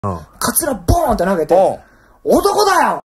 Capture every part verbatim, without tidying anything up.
カツラボーンって投げて、男だよ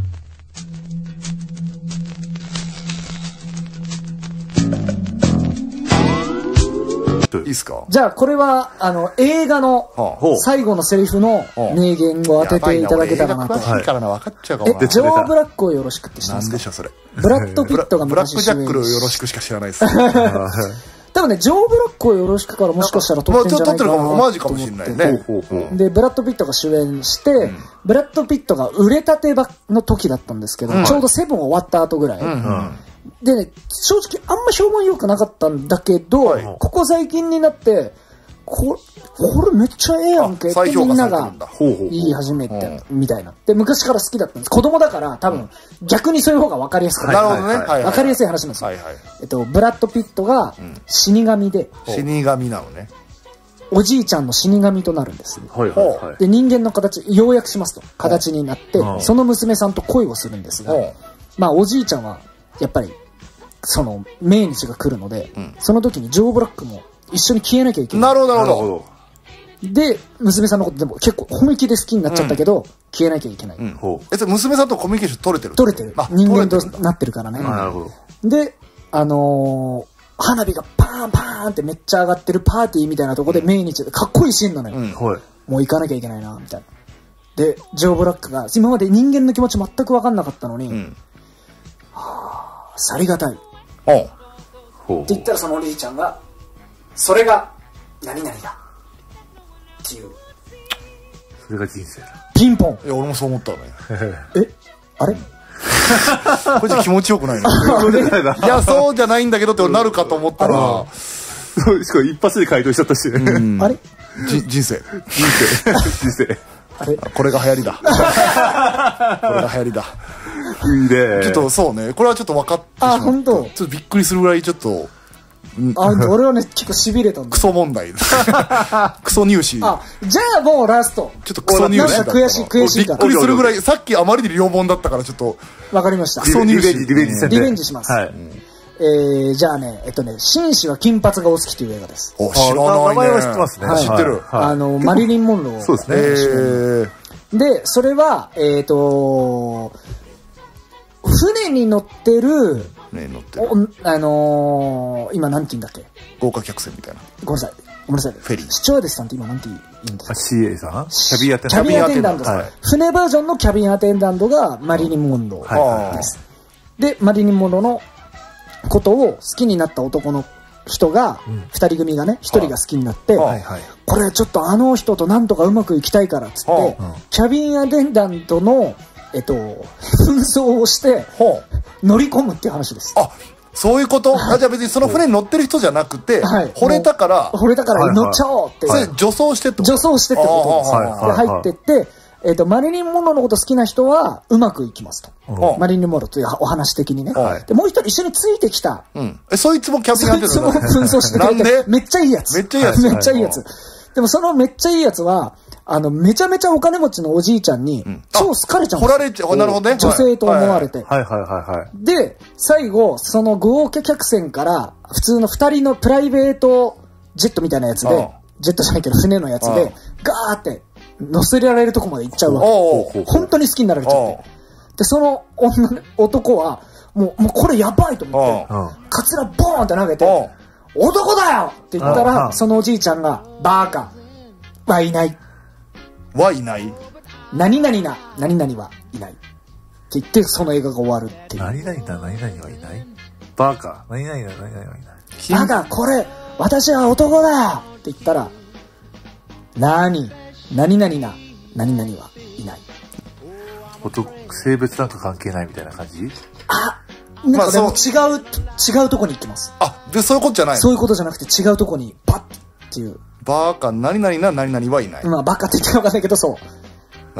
いいっすか？ じゃあこれはあの映画の最後のセリフの名言を当てていただけたらなと。 詳しいからな、分かっちゃうかも。 え、ジョー・ブラックをよろしくって知ってますか？ なんでしょそれ。 ブラッド・ピットがブラックジャックルを主演よろしくしか知らないです。 多分ね、ジョー・ブラックをよろしくからもしかしたら撮ってんじゃないかなと思って。 オマージュかもしれないね。 で、ブラッド・ピットが主演して、ブラッド・ピットが売れたての時だったんですけど、ちょうどセブン終わった後ぐらい。でね、正直あんま評判良くなかったんだけど、ここ最近になって、ここれめっちゃええやんけってみんなが言い始めてみたいな。で、昔から好きだったんです。子供だから多分逆にそういう方が分かりやすくて。 なるほどね。 分かりやすい話なんですよ。えっと、ブラッド・ピットが死神で。 死神なのね。 おじいちゃんの死神となるんです。 はいはいはい。 で、人間の形、要約しますと、形になって、その娘さんと恋をするんですが、まあおじいちゃんはやっぱりその命日が来るので、その時にジョー・ブラックも一緒に消えなきゃいけない。 なるほどなるほど。 で、娘さんのことでも結構本気で好きになっちゃったけど、消えなきゃいけない。 え、それ娘さんとコミュニケーション取れてる？ 取れてる。人間となってるからね。 なるほど。で、あのー、花火がパーンパーンってめっちゃ上がってるパーティーみたいなとこで命日でかっこいいシーンなのよ。もう行かなきゃいけないな、みたいな。で、ジョー・ブラックが今まで人間の気持ち全く分かんなかったのに、はぁ、さりがたい。って言ったらそのおじいちゃんが、それが何々だっていう。 それが人生だ。 ピンポン。 いや、俺もそう思ったね。 え、あれこれじゃ気持ちよくないの？いや、そうじゃないんだけどってなるかと思ったら、 しかも一発で回答しちゃったしね。 あれ人生。 人生。人生。 あれこれが流行りだ。これが流行りだ。 いいね。 ちょっとそうね、これはちょっと分かってしまった。 あ、本当。 ちょっとびっくりするぐらいちょっと。 あ、俺はね、結構痺れたんだ。 クソ問題。クソ入試。 あ、じゃあもうラスト。 ちょっとクソ入試だった。 なんか悔しい、悔しいから。 びっくりするぐらい、さっきあまりに良本だったからちょっと。 わかりました。 クソ入試。 リベンジ戦で。 リベンジします。はい。えー、じゃあね、えっとね、紳士は金髪がお好きという映画です。 お、知らないね。 名前は知ってますね。 知ってる。 あの、マリリン・モンロー。 そうですね。 で、それは、えっと、船に乗ってる、 ね、乗ってる。 あのー、今なんて言うんだっけ？ 豪華客船みたいな。 ごめんなさい。ごめんなさい。 フェリー。 スチュワーデスさんって今なんて言うんですか？ シーエー さん？キャビンアテンダント。 キャビンアテンダント。船バージョンのキャビンアテンダントがマリリン・モンローです。で、マリリン・モンローのことを好きになった男の人が、二人組がね、一人が好きになって、これちょっとあの人となんとかうまくいきたいからっつって、キャビンアテンダントの、えっと、紛争をして、乗り込むっていう話です。 あ、そういうこと？あ、じゃあ別にその船に乗ってる人じゃなくて、惚れたから、 惚れたから乗っちゃおうって。 それ女装してってこと？女装してってことです。で、入ってって、えっと、マリリン・モンローのこと好きな人はうまくいきますと。マリリン・モンローというお話的にね。で、もう一人一緒についてきた。 え、そいつもキャビンアテンダント？ そいつも紛争してくれて、めっちゃいいやつ。 めっちゃいいやつ。 めっちゃいいやつ。でもそのめっちゃいいやつは、あの、めちゃめちゃお金持ちのおじいちゃんに、超好かれちゃうんですよ。 掘られちゃう。なるほどね。 女性と思われて。 はいはいはいはい。 で、最後、その豪華客船から、普通の二人のプライベートジェットみたいなやつで、ジェットじゃないけど船のやつで、ガーって乗せられるとこまで行っちゃうわけ。本当に好きになられちゃって。で、その女の男は、もう、もうこれやばいと思って、カツラボーンって投げて、男だよって言ったら、そのおじいちゃんが、バーカはいない。 はいない。 何々な、何々はいない。って言って、その映画が終わるっていう。 何々な、何々はいない？バーカ。何々な、何々はいない。 バカ、これ、私は男だって言ったら、なに、何々な、何々はいない。 男、性別なんか関係ないみたいな感じ？ あ、なんかでも違う、違うとこに行きます。 あ、で、そういうことじゃないの？ そういうことじゃなくて違うとこに、パッっていう。 バカ、何々な、何々はいない。 まあ、バカって言ってるのかんないけど、そう。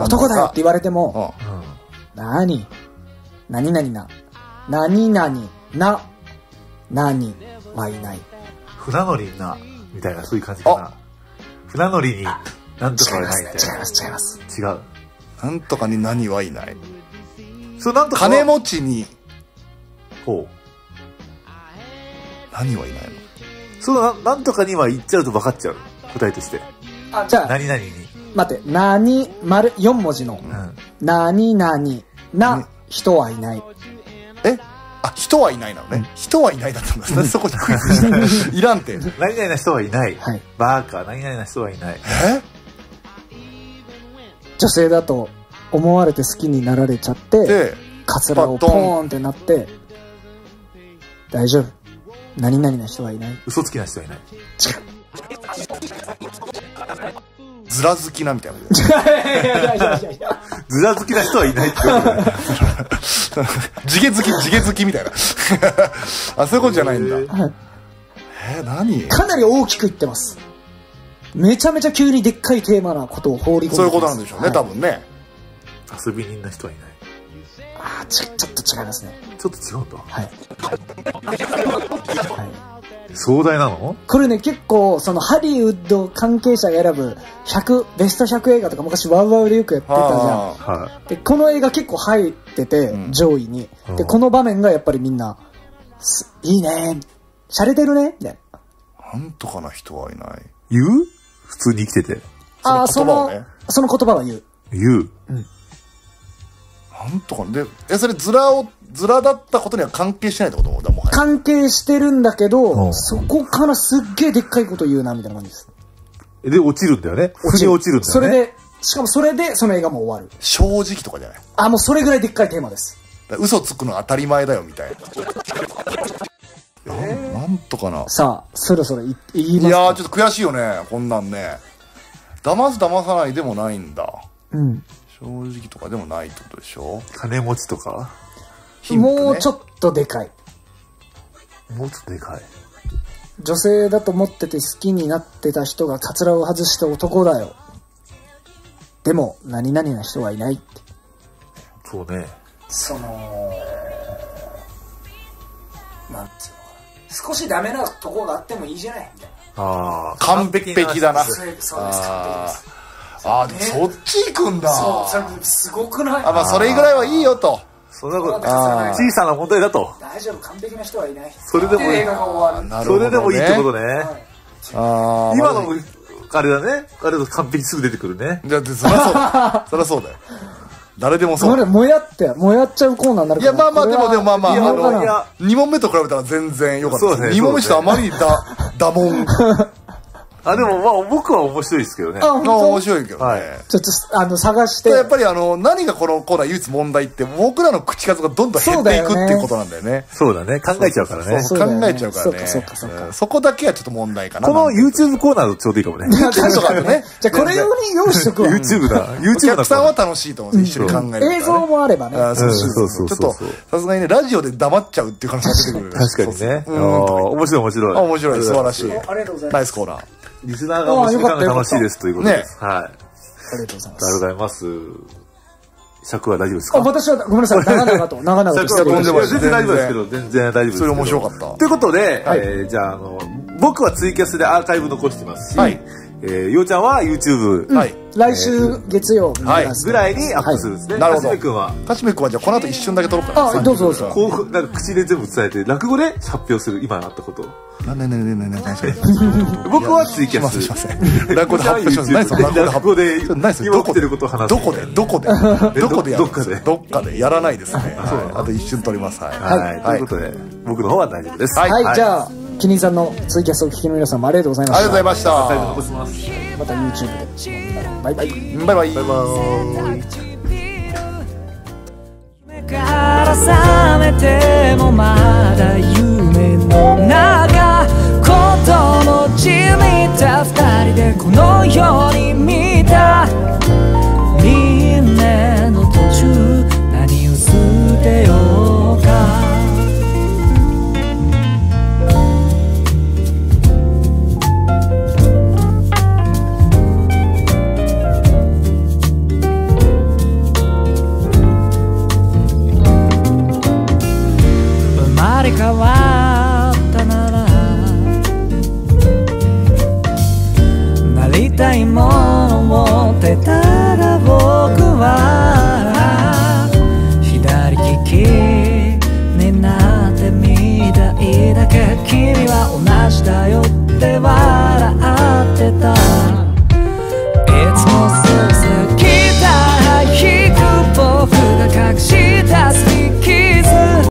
男だよって言われても、なに、何々な、何々な、何はいない。 船乗りな、みたいな、そういう感じかな。船乗りに、なんとかはいないみたいな。 違います、違います。 違う。 なんとかに何はいない。 そう、なんとか。 金持ちに、 ほう。 何はいないの？ そう、な、なんとかには言っちゃうと分かっちゃう。答えとして。 あ、じゃあ。 何々に。 待って、なに、丸、よん文字の、なになにな人はいない。 えあ、人はいないなのね。人はいないだったんだ。そこにクイズして。いらんて。 何々な人はいない。 はい。 バーカー、何々な人はいない。 え女性だと思われて好きになられちゃって、で、カツラをポーンってなって、大丈夫。何々な人はいない。 嘘つきな人はいない。違う。 ずら好きなみたいな。 ずら好きな人はいないってことだよ。 地毛好き、地毛好きみたいな。あ、そういうことじゃないんだ。えー、何かなり大きく言ってます。めちゃめちゃ急にでっかいテーマなことを放り込んでます。 そういうことなんでしょうね、はい、多分ね。 遊び人な人はいない。 ああ、ちょ、ちょっと違いますね。 ちょっと違うんだ。 はい。はい、 壮大なの？ これね、結構、そのハリウッド関係者が選ぶひゃく、ベストひゃく映画とか昔ワウワウでよくやってたじゃん。はい、で、この映画結構入ってて、うん、上位に。で、この場面がやっぱりみんな、いいね、洒落てるね、みたいな。 なんとかな人はいない。 言う？普通に生きてて。 ああ、その、その言葉は言う。 言う。 うん。 なんとかで、え、それズラを、ズラだったことには関係してないってこともだもん。 関係してるんだけど、そこからすっげえでっかいこと言うな、みたいな感じです。 で、落ちるんだよね。落ちる。落ちるんだよね。 それで、しかもそれでその映画も終わる。 正直とかじゃない？ あ、もうそれぐらいでっかいテーマです。 嘘つくの当たり前だよ、みたいな。えー、なんとかな。 さあ、そろそろ言いますか。 いやー、ちょっと悔しいよね、こんなんね。騙す騙さないでもないんだ。 うん。 正直とかでもないってことでしょ。 金持ちとか、 ね、もうちょっとでかい。 もうちょっとでかい。 女性だと思ってて好きになってた人がカツラを外した男だよ。でも何々な人はいないって。 そうね。 そのなんていうの、少しダメなとこがあってもいいじゃないみたいな。 ああ、完璧だな。 そうです、そうです、完璧です。 ああ、でもそっち行くんだ。 そう、それすごくない？ あ、まあそれぐらいはいいよと。 そんなこと、小さな問題だと。 大丈夫、完璧な人はいない。 それでも映画が終わる。 それでもいいってことね。 ああ、 今のあれだね。あれだと完璧すぐ出てくるね。 じゃあそりゃそうだ。そりゃそうだよ。誰でもそう。 それもやってもやっちゃうコーナーになるから。 いや、まあまあでもでもまあまあ、あのに問目と比べたら全然良かったです。に問目してあまりだだもん。 あ、でもまあ僕は面白いですけどね。 あ、面白いけどね。 ちょっとあの探して。 やっぱりあの何がこのコーナー唯一問題って僕らの口数がどんどん減っていくっていうことなんだよね。 そうだね。考えちゃうからね。 考えちゃうからね。 そうかそうか。 そこだけはちょっと問題かな。 この YouTube コーナーちょうどいいかもね。 YouTube とかでね。 じゃあこれ用に用意しとくわ。 YouTube だ。 YouTube お客さんは楽しいと思うんです。一緒に考える。 映像もあればね。 そうそうそう。ちょっとさすがにねラジオで黙っちゃうっていう可能性が出てくる。 確かにね。面白い面白い。 面白い、素晴らしい。 ありがとうございます。 ナイスコーナー。 リスナーが面白いから楽しいですということです。はい。ありがとうございます。 ありがとうございます。尺は大丈夫ですか？ あ、私はごめんなさい。長々と長々として全然大丈夫ですけど、全然大丈夫です。 それ面白かった。 ということで、じゃああの僕はツイキャスでアーカイブ残してますし、ようちゃんは YouTube。 はい。来週月曜ぐらいにアップするんですね。 なるほど。 かしめくんはかしめくんはじゃあこの後一瞬だけ撮ろうかな。 あ、どうぞどうぞ。 こうなんか口で全部伝えて落語で発表する今あったこと。 なねねねねねね。 僕はツイキャス。 すいません。落語で発表します。何それ？ 落語で今起きてることを話す。 どこでどこでどこでどっかでどっかでやらないですね。あと一瞬撮ります。はい。 ということで僕の方は大丈夫です。 はい。じゃあキリンさんのツイキャスをお聞きの皆さんもありがとうございました。 ありがとうございました。 また YouTube で。バイバイ。 バイバイ。 バイバイ。 から覚めてもまだ夢の中、子供じみた二人でこの世に見た